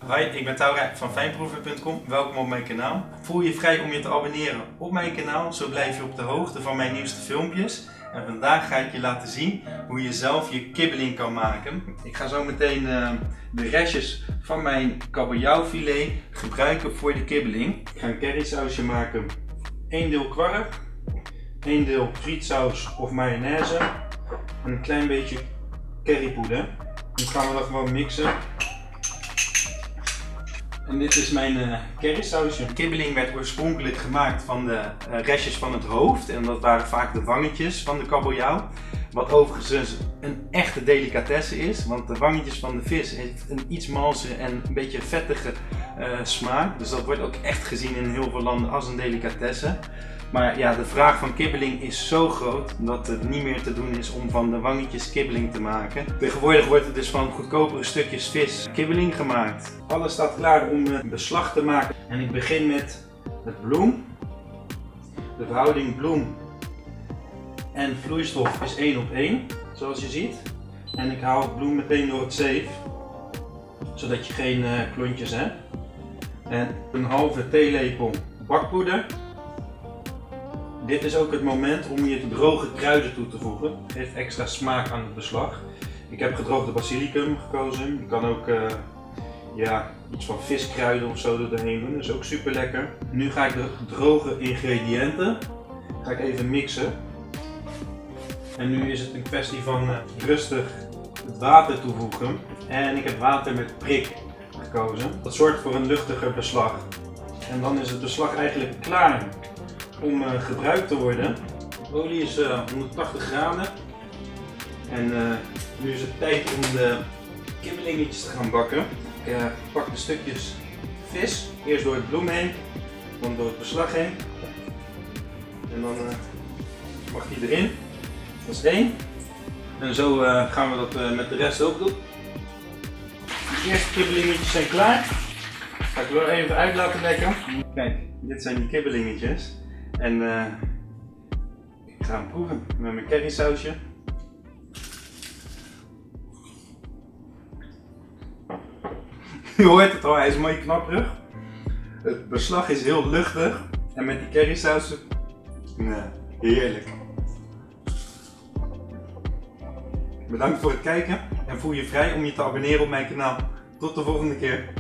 Hi, ik ben Taurijn van Fijnproeven.com. Welkom op mijn kanaal. Voel je vrij om je te abonneren op mijn kanaal, zo blijf je op de hoogte van mijn nieuwste filmpjes. En vandaag ga ik je laten zien hoe je zelf je kibbeling kan maken. Ik ga zo meteen de restjes van mijn kabeljauwfilet gebruiken voor de kibbeling. Ik ga een currysausje maken. 1 deel kwark, 1 deel frietsaus of mayonaise en een klein beetje currypoeder. Nu gaan we dat gewoon mixen. En dit is mijn currysausje. De kibbeling werd oorspronkelijk gemaakt van de restjes van het hoofd. En dat waren vaak de wangetjes van de kabeljauw. Wat overigens een echte delicatesse is. Want de wangetjes van de vis heeft een iets malse en een beetje vettige smaak. Dus dat wordt ook echt gezien in heel veel landen als een delicatesse. Maar ja, de vraag van kibbeling is zo groot dat het niet meer te doen is om van de wangetjes kibbeling te maken. Tegenwoordig wordt er dus van goedkopere stukjes vis kibbeling gemaakt. Alles staat klaar om beslag te maken. En ik begin met het bloem. De verhouding bloem en vloeistof is 1 op 1, zoals je ziet. En ik haal het bloem meteen door het zeef, zodat je geen klontjes hebt. En een halve theelepel bakpoeder. Dit is ook het moment om je droge kruiden toe te voegen. Het geeft extra smaak aan het beslag. Ik heb gedroogde basilicum gekozen. Je kan ook iets van viskruiden of zo er doorheen doen. Dat is ook super lekker. Nu ga ik de droge ingrediënten even mixen. En nu is het een kwestie van rustig het water toevoegen. En ik heb water met prik gekozen. Dat zorgt voor een luchtiger beslag. En dan is het beslag eigenlijk klaar om gebruikt te worden. De olie is 180 graden. En nu is het tijd om de kibbelingetjes te gaan bakken. Ik pak de stukjes vis. Eerst door het bloem heen, dan door het beslag heen. En dan mag die erin. Dat is 1. En zo gaan we dat met de rest ook doen. De eerste kibbelingetjes zijn klaar. Ga ik wel even uit laten lekken. Kijk, dit zijn die kibbelingetjes. En ik ga hem proeven met mijn currysausje. Je hoort het al, hij is mooi knapperig. Het beslag is heel luchtig. En met die currysaus, heerlijk. Bedankt voor het kijken en voel je vrij om je te abonneren op mijn kanaal. Tot de volgende keer.